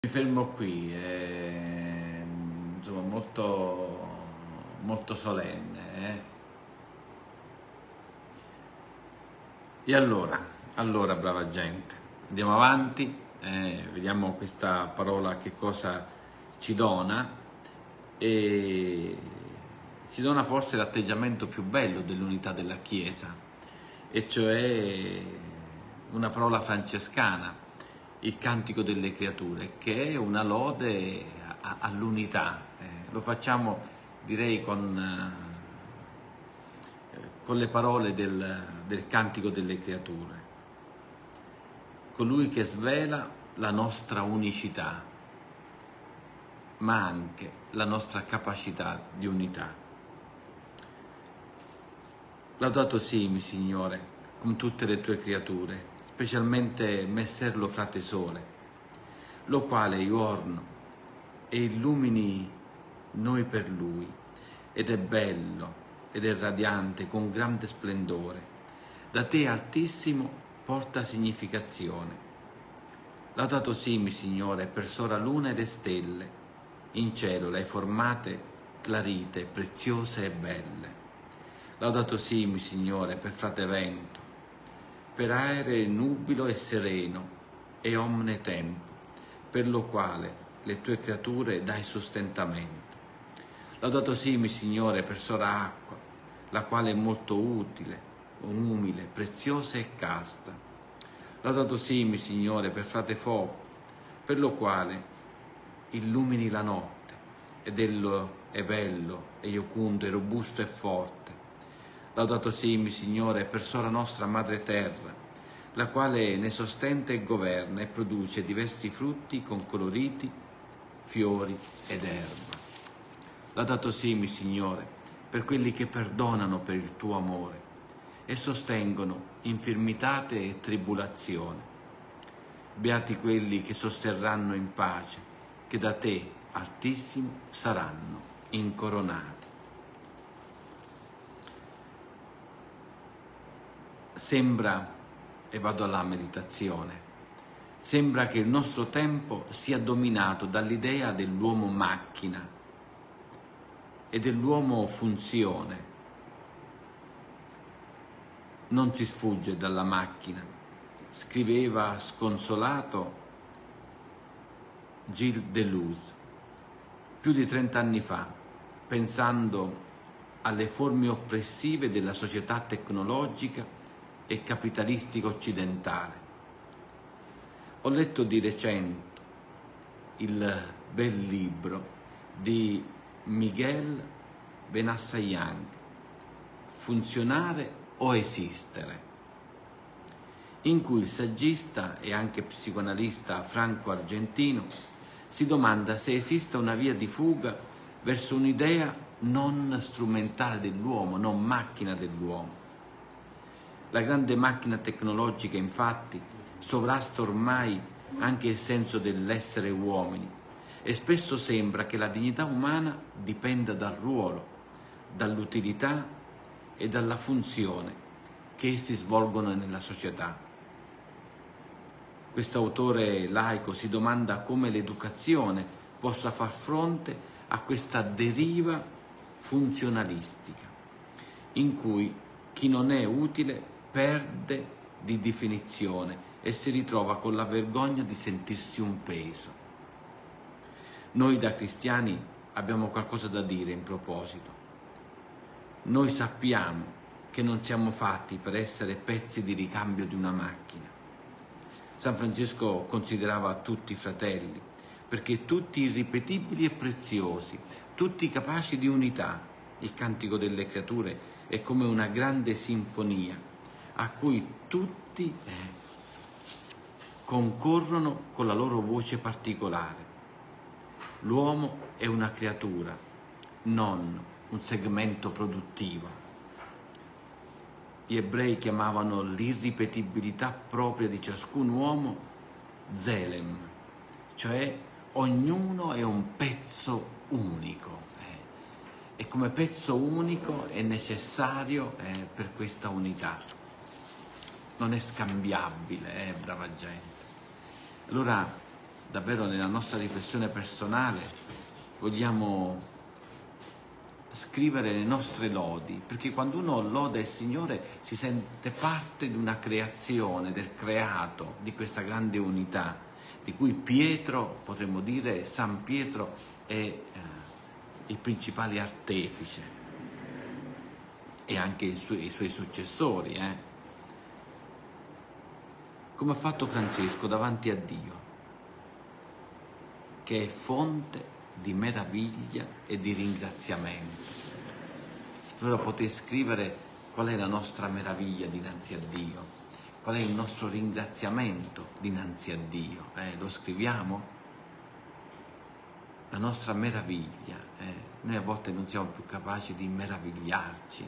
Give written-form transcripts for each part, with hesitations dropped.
Mi fermo qui, insomma molto solenne. E allora brava gente, andiamo avanti, vediamo questa parola che cosa ci dona, e ci dona forse l'atteggiamento più bello dell'unità della Chiesa, e cioè una parola francescana, il Cantico delle Creature, che è una lode all'unità. Lo facciamo, direi, con le parole del Cantico delle Creature. Colui che svela la nostra unicità, ma anche la nostra capacità di unità. Laudato sii, mi Signore, con tutte le tue creature, specialmente Messer lo Frate Sole, lo quale io orno e illumini noi per lui, ed è bello ed è radiante con grande splendore. Da te altissimo porta significazione. Laudato sii, mi Signore, per sora luna e le stelle, in cielo le hai formate clarite, preziose e belle. Laudato sii, mi Signore, per frate vento, per aere nubilo e sereno e omne tempo, per lo quale le tue creature dai sostentamento. Laudato sii, mi Signore, per sora acqua, la quale è molto utile, umile, preziosa e casta. Laudato sii, mi Signore, per frate fuoco, per lo quale illumini la notte, ed ello è bello, e iocundo, e robusto e forte. Laudato sii, mi Signore, per sora nostra Madre Terra, la quale ne sostenta e governa e produce diversi frutti con coloriti, fiori ed erba. Laudato sii, mi Signore, per quelli che perdonano per il tuo amore e sostengono infermitate e tribulazione. Beati quelli che sosterranno in pace, che da te, Altissimo, saranno incoronati. Sembra, e vado alla meditazione, sembra che il nostro tempo sia dominato dall'idea dell'uomo macchina e dell'uomo funzione. Non si sfugge dalla macchina, scriveva sconsolato Gilles Deleuze più di 30 anni fa, pensando alle forme oppressive della società tecnologica e capitalistica occidentale. Ho letto di recente il bel libro di Miguel Benassayang, Funzionare o esistere, in cui il saggista e anche psicoanalista Franco Argentino si domanda se esista una via di fuga verso un'idea non strumentale dell'uomo, non macchina dell'uomo. La grande macchina tecnologica, infatti, sovrasta ormai anche il senso dell'essere uomini, e spesso sembra che la dignità umana dipenda dal ruolo, dall'utilità e dalla funzione che essi svolgono nella società. Quest'autore laico si domanda come l'educazione possa far fronte a questa deriva funzionalistica, in cui chi non è utile perde di definizione e si ritrova con la vergogna di sentirsi un peso. Noi da cristiani abbiamo qualcosa da dire in proposito. Noi sappiamo che non siamo fatti per essere pezzi di ricambio di una macchina. San Francesco considerava tutti fratelli, perché tutti irripetibili e preziosi, tutti capaci di unità. Il Cantico delle Creature è come una grande sinfonia a cui tutti concorrono con la loro voce particolare. L'uomo è una creatura, non un segmento produttivo. Gli ebrei chiamavano l'irripetibilità propria di ciascun uomo zelem, cioè ognuno è un pezzo unico, e come pezzo unico è necessario per questa unità. Non è scambiabile, brava gente. Allora davvero nella nostra riflessione personale vogliamo scrivere le nostre lodi, perché quando uno loda il Signore si sente parte di una creazione, del creato, di questa grande unità, di cui Pietro, potremmo dire, San Pietro è il principale artefice, e anche i suoi successori, come ha fatto Francesco davanti a Dio, che è fonte di meraviglia e di ringraziamento. Allora potete scrivere qual è la nostra meraviglia dinanzi a Dio, qual è il nostro ringraziamento dinanzi a Dio. Lo scriviamo? La nostra meraviglia. Noi a volte non siamo più capaci di meravigliarci.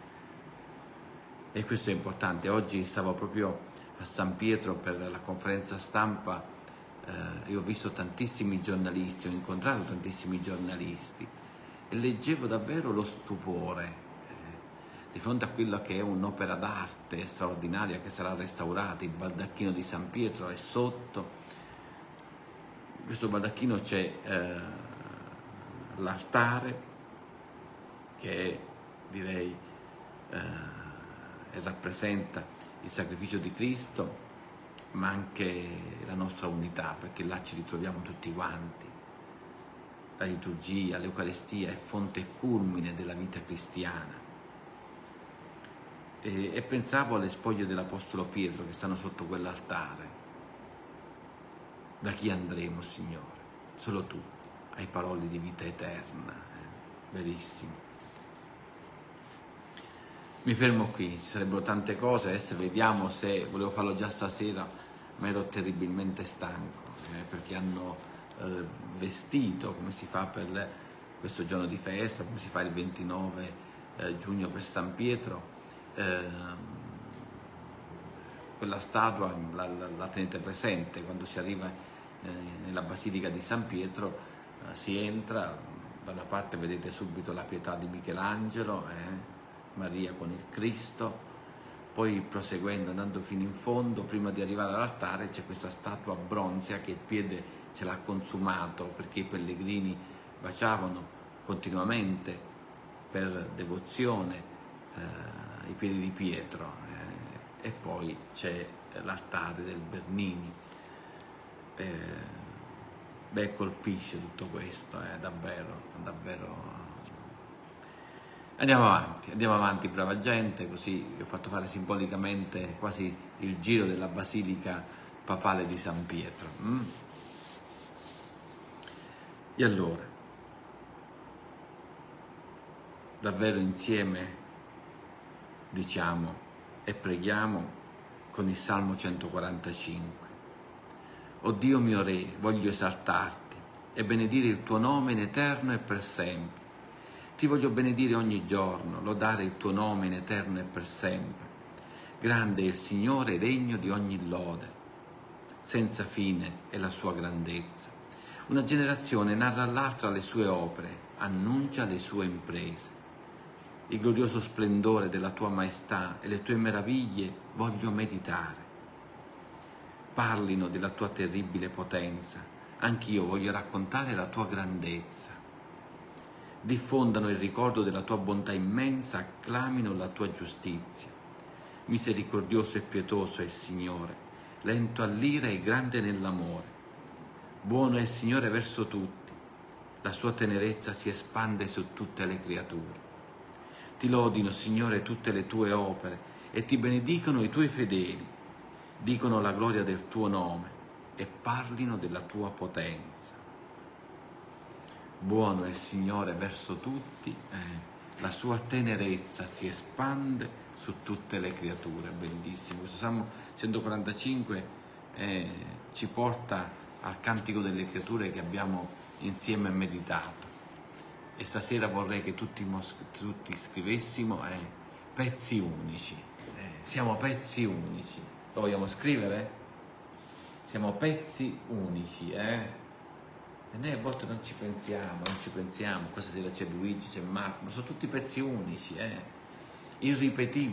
E questo è importante. Oggi stavo proprio a San Pietro per la conferenza stampa e ho visto tantissimi giornalisti, ho incontrato tantissimi giornalisti e leggevo davvero lo stupore di fronte a quella che è un'opera d'arte straordinaria che sarà restaurata. Il baldacchino di San Pietro è sotto. In questo baldacchino c'è l'altare che direi rappresenta il sacrificio di Cristo, ma anche la nostra unità, perché là ci ritroviamo tutti quanti. La liturgia, l'Eucaristia è fonte e culmine della vita cristiana. E pensavo alle spoglie dell'Apostolo Pietro che stanno sotto quell'altare. Da chi andremo, Signore? Solo Tu hai parole di vita eterna, verissimo. Mi fermo qui, ci sarebbero tante cose, adesso vediamo se, volevo farlo già stasera, ma ero terribilmente stanco, perché hanno vestito, come si fa per questo giorno di festa, come si fa il 29 giugno per San Pietro, quella statua la tenete presente, quando si arriva nella Basilica di San Pietro, si entra, da una parte vedete subito la Pietà di Michelangelo, Maria con il Cristo, poi proseguendo, andando fino in fondo, prima di arrivare all'altare c'è questa statua bronzea che il piede ce l'ha consumato, perché i pellegrini baciavano continuamente per devozione i piedi di Pietro, e poi c'è l'altare del Bernini. Colpisce tutto questo, davvero. Andiamo avanti, brava gente, così vi ho fatto fare simbolicamente quasi il giro della Basilica Papale di San Pietro. E allora, davvero insieme diciamo e preghiamo con il Salmo 145. O Dio mio Re, voglio esaltarti e benedire il tuo nome in eterno e per sempre. Ti voglio benedire ogni giorno, lodare il tuo nome in eterno e per sempre. Grande è il Signore, degno di ogni lode. Senza fine è la sua grandezza. Una generazione narra all'altra le sue opere, annuncia le sue imprese. Il glorioso splendore della tua maestà e le tue meraviglie voglio meditare. Parlino della tua terribile potenza, anch'io voglio raccontare la tua grandezza. Diffondano il ricordo della tua bontà immensa, acclamino la tua giustizia. Misericordioso e pietoso è il Signore, lento all'ira e grande nell'amore. Buono è il Signore verso tutti, la sua tenerezza si espande su tutte le creature. Ti lodino, Signore, tutte le tue opere e ti benedicono i tuoi fedeli. Dicono la gloria del tuo nome e parlino della tua potenza. Buono è il Signore verso tutti, la sua tenerezza si espande su tutte le creature. Bellissimo. Questo Salmo 145 ci porta al Cantico delle Creature che abbiamo insieme meditato. E stasera vorrei che tutti scrivessimo pezzi unici. Siamo pezzi unici. Lo vogliamo scrivere? Siamo pezzi unici, E noi a volte non ci pensiamo. Questa sera c'è Luigi, c'è Marco, ma sono tutti pezzi unici,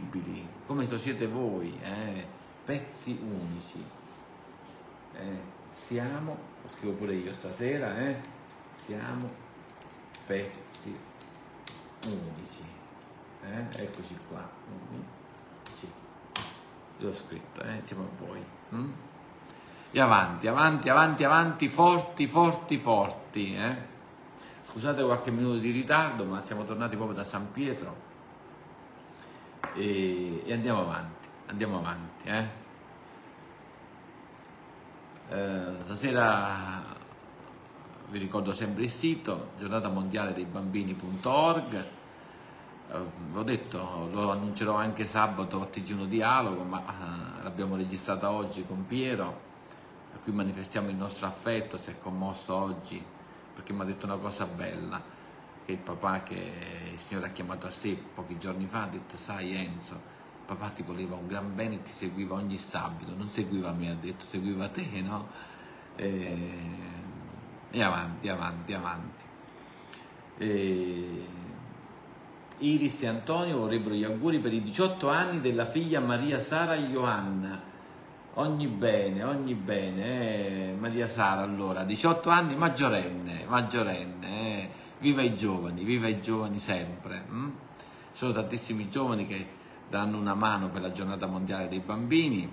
irripetibili, come lo siete voi, pezzi unici. siamo, lo scrivo pure io stasera, siamo pezzi unici, eccoci qua, unici. Io ho scritto, insieme a voi. E avanti, avanti, avanti, avanti, forti, forti, forti. Scusate qualche minuto di ritardo, ma siamo tornati proprio da San Pietro e andiamo avanti, andiamo avanti. Stasera vi ricordo sempre il sito giornata mondiale dei bambini.org. L'ho detto, lo annuncerò anche sabato a TG1 Dialogo, ma l'abbiamo registrata oggi con Piero, a cui manifestiamo il nostro affetto. Si è commosso oggi perché mi ha detto una cosa bella, che il papà che il Signore ha chiamato a sé pochi giorni fa ha detto: sai Enzo, papà ti voleva un gran bene e ti seguiva ogni sabato, non seguiva me, ha detto, seguiva te, no? E avanti, avanti, avanti. Iris e Antonio vorrebbero gli auguri per i 18 anni della figlia Maria Sara Ioanna. Ogni bene, Maria Sara, allora, 18 anni, maggiorenne, viva i giovani sempre. Sono tantissimi giovani che daranno una mano per la giornata mondiale dei bambini.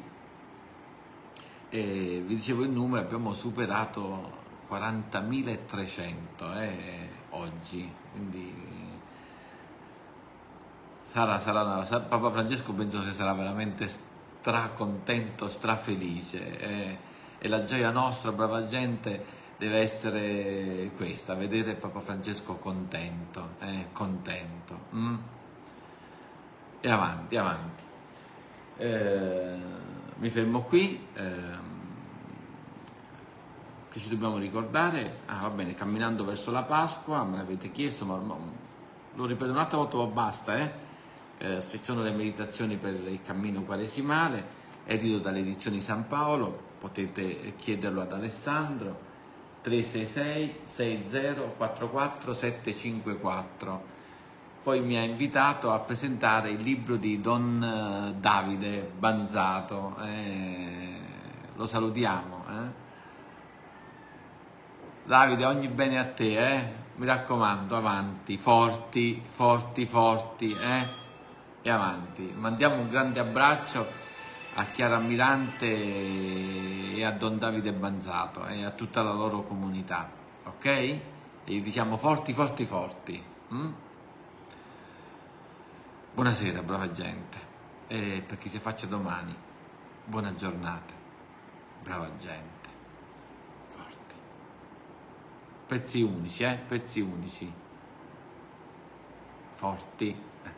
E vi dicevo il numero, abbiamo superato 40.300 oggi, quindi Papa Francesco penso che sarà veramente stracontento, strafelice, e la gioia nostra, brava gente, deve essere questa, vedere Papa Francesco contento, contento. E avanti, avanti. Mi fermo qui. Che ci dobbiamo ricordare? Va bene, camminando verso la Pasqua, me l'avete chiesto, ma lo ripeto un'altra volta, ma basta, ci sono le meditazioni per il cammino quaresimale, edito dalle edizioni San Paolo, potete chiederlo ad Alessandro, 366 6044 754. Poi mi ha invitato a presentare il libro di Don Davide Banzato, lo salutiamo. Davide, ogni bene a te, mi raccomando, avanti, forti, forti, forti, e avanti. Mandiamo un grande abbraccio a Chiara Mirante e a Don Davide Banzato e a tutta la loro comunità, ok? E gli diciamo forti, forti, forti. Buonasera, brava gente, e per chi si faccia domani, buona giornata, brava gente. Pezzi unici, pezzi unici, forti.